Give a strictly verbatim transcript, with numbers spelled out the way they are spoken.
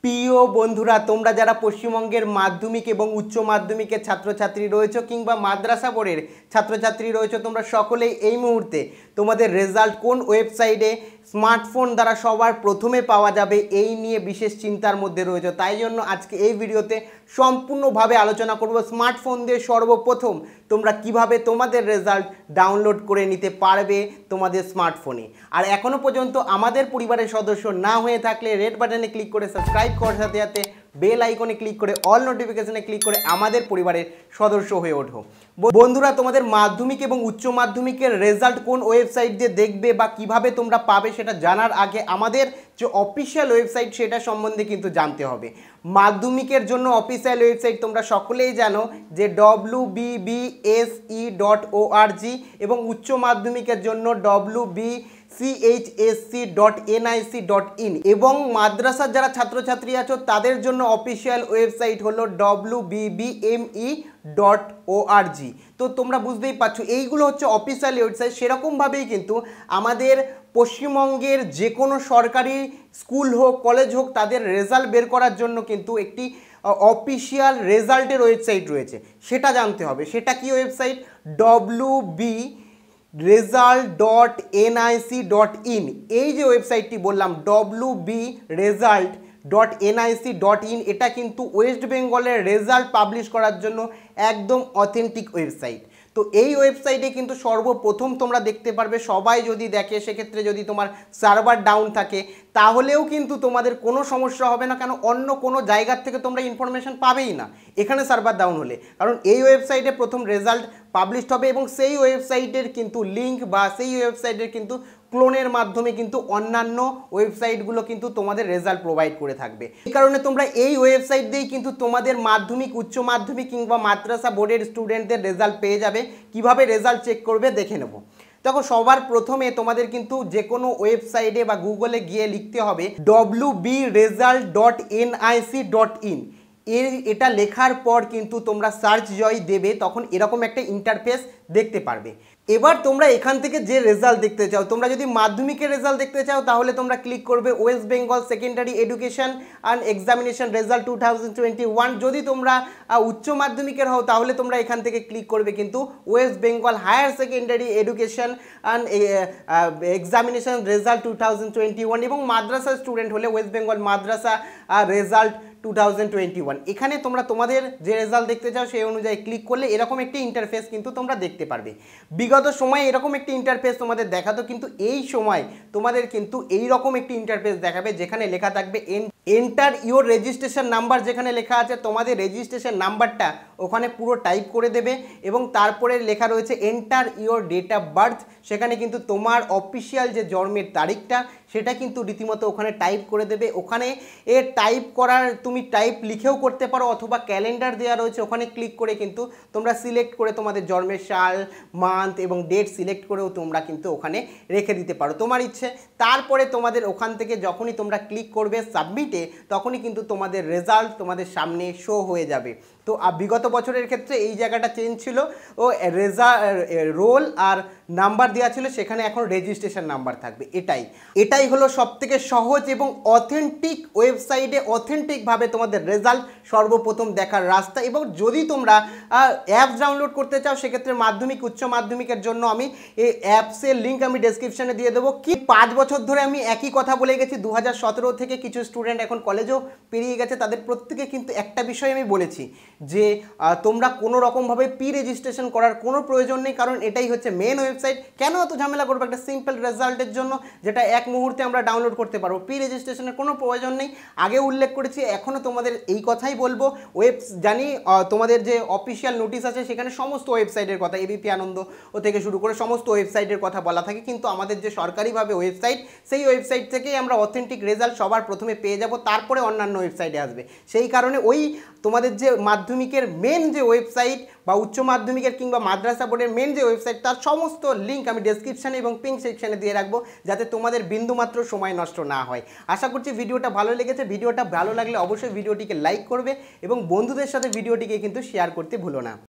প্রিয় বন্ধুরা, তোমরা যারা পশ্চিমবঙ্গের মাধ্যমিক এবং উচ্চ মাধ্যমিকের ছাত্রছাত্রী রয়েছে কিংবা মাদ্রাসা বোর্ডের ছাত্রছাত্রী রয়েছে, তোমরা সকলেই এই মুহূর্তে তোমাদের রেজাল্ট কোন ওয়েবসাইটে স্মার্টফোন দ্বারা সবার প্রথমে পাওয়া যাবে এই নিয়ে বিশেষ চিন্তার মধ্যে রয়েছে। তাই জন্য আজকে এই ভিডিওতে সম্পূর্ণভাবে আলোচনা করব স্মার্টফোন দিয়ে সর্বপ্রথম তোমরা কিভাবে তোমাদের রেজাল্ট ডাউনলোড করে নিতে পারবে তোমাদের স্মার্টফোনে। আর এখনও পর্যন্ত আমাদের পরিবারের সদস্য না হয়ে থাকলে রেড বাটনে ক্লিক করে সাবস্ক্রাইব করার সাথে সাথে বেল আইকনে ক্লিক করে অল নোটিফিকেশনে ক্লিক করে আমাদের পরিবারের সদস্য হয়ে ওঠো। বন্ধুরা, তোমাদের মাধ্যমিক এবং উচ্চ মাধ্যমিকের রেজাল্ট কোন ওয়েবসাইট দিয়ে দেখবে বা কিভাবে তোমরা পাবে সেটা জানার আগে আমাদের যে অফিসিয়াল ওয়েবসাইট সেটা সম্বন্ধে কিন্তু জানতে হবে। মাধ্যমিকের জন্য অফিসিয়াল ওয়েবসাইট তোমরা সকলেই জানো যে W B B S E dot O R G এবং উচ্চ মাধ্যমিকের জন্য W B C H S C dot N I C dot in এবং মাদ্রাসার যারা ছাত্রছাত্রী আছো তাদের জন্য অফিসিয়াল ওয়েবসাইট হলো W B B M E dot O R G. তো তোমরা বুঝতেই পারছো এইগুলো হচ্ছে অফিসিয়াল ওয়েবসাইট। সেরকমভাবেই কিন্তু আমাদের পশ্চিমবঙ্গের যে কোনো সরকারি স্কুল হোক কলেজ হোক তাদের রেজাল্ট বের করার জন্য কিন্তু একটি অফিসিয়াল রেজাল্টের ওয়েবসাইট রয়েছে, সেটা জানতে হবে। সেটা কি website? W B result dot N I C dot in. এই যে ওয়েবসাইটটি বললাম W B result dot N I C dot in, এটা কিন্তু ওয়েস্ট বেঙ্গলের রেজাল্ট পাবলিশ করার জন্য একদম অথেন্টিক ওয়েবসাইট। তো এই ওয়েবসাইটে কিন্তু সর্বপ্রথম তোমরা দেখতে পারবে, সবাই যদি দেখে সেক্ষেত্রে যদি তোমার সার্ভার ডাউন থাকে তাহলেও কিন্তু তোমাদের কোনো সমস্যা হবে না, কেন অন্য কোনো জায়গার থেকে তোমরা ইনফরমেশান পাবেই না এখানে সার্ভার ডাউন হলে, কারণ এই ওয়েবসাইটে প্রথম রেজাল্ট পাবলিশড হবে এবং সেই ওয়েবসাইটের কিন্তু লিঙ্ক বা সেই ওয়েবসাইটের কিন্তু ক্লোনের মাধ্যমে কিন্তু অন্যান্য ওয়েবসাইটগুলো কিন্তু তোমাদের রেজাল্ট প্রোভাইড করে থাকবে। এই কারণে তোমরা এই ওয়েবসাইট দিয়েই কিন্তু তোমাদের মাধ্যমিক উচ্চ মাধ্যমিক কিংবা মাদ্রাসা বোর্ডের স্টুডেন্টদের রেজাল্ট পেয়ে যাবে। কিভাবে রেজাল্ট চেক করবে দেখে নেব। দেখো, সবার প্রথমে তোমাদের কিন্তু যে কোনো ওয়েবসাইটে বা গুগলে গিয়ে লিখতে হবে W B result dot N I C dot in. এর এটা লেখার পর কিন্তু তোমরা সার্চ জয় দেবে, তখন এরকম একটা ইন্টারফেস দেখতে পারবে। এবার তোমরা এখান থেকে যে রেজাল্ট দেখতে চাও, তোমরা যদি মাধ্যমিকের রেজাল্ট দেখতে চাও তাহলে তোমরা ক্লিক করবে West Bengal secondary education and examination result two thousand twenty one. যদি তোমরা উচ্চ মাধ্যমিকের হও তাহলে তোমরা এখান থেকে ক্লিক করবে কিন্তু West Bengal higher secondary education and examination result two thousand twenty one এবং মাদ্রাসা স্টুডেন্ট হলে ওয়েস্ট বেঙ্গল মাদ্রাসা result two thousand twenty one. এখানে তোমরা তোমাদের যে রেজাল্ট দেখতে চাও সেই অনুযায়ী ক্লিক করলে এরকম একটি ইন্টারফেস কিন্তু তোমরা দেখতে পারবে। বিগত সময়ে এরকম একটি ইন্টারফেস তোমাদের দেখাতো, কিন্তু এই সময় তোমাদের কিন্তু এই রকম একটি ইন্টারফেস দেখাবে যেখানে লেখা থাকবে এন্টার ইওর রেজিস্ট্রেশন নাম্বার। যেখানে লেখা আছে তোমাদের রেজিস্ট্রেশন নাম্বারটা ওখানে পুরো টাইপ করে দেবে এবং তারপরে লেখা রয়েছে enter your date of birth. সেখানে কিন্তু তোমার অফিসিয়াল যে জন্মের তারিখটা সেটা কিন্তু রীতিমতো ওখানে টাইপ করে দেবে। ওখানে এ টাইপ করার তুমি টাইপ লিখেও করতে পারো অথবা ক্যালেন্ডার দেওয়া রয়েছে ওখানে ক্লিক করে কিন্তু তোমরা সিলেক্ট করে তোমাদের জন্মের সাল মান্থ এবং ডেট সিলেক্ট করেও তোমরা কিন্তু ওখানে রেখে দিতে পারো তোমার ইচ্ছে। তারপরে তোমাদের ওখান থেকে যখনই তোমরা ক্লিক করবে সাবমিটে তখনই কিন্তু তোমাদের রেজাল্ট তোমাদের সামনে শো হয়ে যাবে। তো বিগত বছরের ক্ষেত্রে এই জায়গাটা চেঞ্জ ছিল, ও রেজাল্ট রোল আর নাম্বার দেওয়া ছিল, সেখানে এখন রেজিস্ট্রেশন নাম্বার থাকবে। এটাই এটাই হলো সবথেকে সহজ এবং অথেন্টিক ওয়েবসাইটে অথেন্টিকভাবে তোমাদের রেজাল্ট সর্বপ্রথম দেখার রাস্তা। এবং যদি তোমরা অ্যাপস ডাউনলোড করতে চাও সেক্ষেত্রে মাধ্যমিক উচ্চ মাধ্যমিকের জন্য আমি এই অ্যাপসের লিঙ্ক আমি ডেসক্রিপশানে দিয়ে দেবো। কি পাঁচ বছর ধরে আমি একই কথা বলে গেছি, দু হাজার সতেরো থেকে কিছু স্টুডেন্ট এখন কলেজেও পেরিয়ে গেছে, তাদের প্রত্যেকে কিন্তু একটা বিষয় আমি বলেছি যে তোমরা কোনো রকমভাবে প্রি রেজিস্ট্রেশন করার কোনো প্রয়োজন নেই, কারণ এটাই হচ্ছে মেন ওয়েবসাইট। কেন এত ঝামেলা করবো একটা সিম্পল রেজাল্টের জন্য যেটা এক মুহূর্তে আমরা ডাউনলোড করতে পারবো? প্রি রেজিস্ট্রেশনের কোনো প্রয়োজন নেই, আগে উল্লেখ করেছি, এখনও তোমাদের এই কথাই বলবো। ওয়েব জানি তোমাদের যে অফিসিয়াল নোটিশ আছে সেখানে সমস্ত ওয়েবসাইটের কথা এবিপি আনন্দ ও থেকে শুরু করে সমস্ত ওয়েবসাইটের কথা বলা থাকে, কিন্তু আমাদের যে সরকারিভাবে ওয়েবসাইট সেই ওয়েবসাইট থেকেই আমরা অথেন্টিক রেজাল্ট সবার প্রথমে পেয়ে যাব, তারপরে অন্যান্য ওয়েবসাইটে আসবে। সেই কারণে ওই তোমাদের যে মাধ্যমিকের মেন যে ওয়েবসাইট বা উচ্চ মাধ্যমিকের কিংবা মাদ্রাসা বোর্ডের মেন যে ওয়েবসাইট তার সমস্ত লিঙ্ক আমি ডেসক্রিপশানে এবং পিন সেকশানে দিয়ে রাখবো, যাতে তোমাদের বিন্দুমাত্র সময় নষ্ট না হয়। আশা করছি ভিডিওটা ভালো লেগেছে। ভিডিওটা ভালো লাগলে অবশ্যই ভিডিওটিকে লাইক করবে এবং বন্ধুদের সাথে ভিডিওটিকে কিন্তু শেয়ার করতে ভুলো না।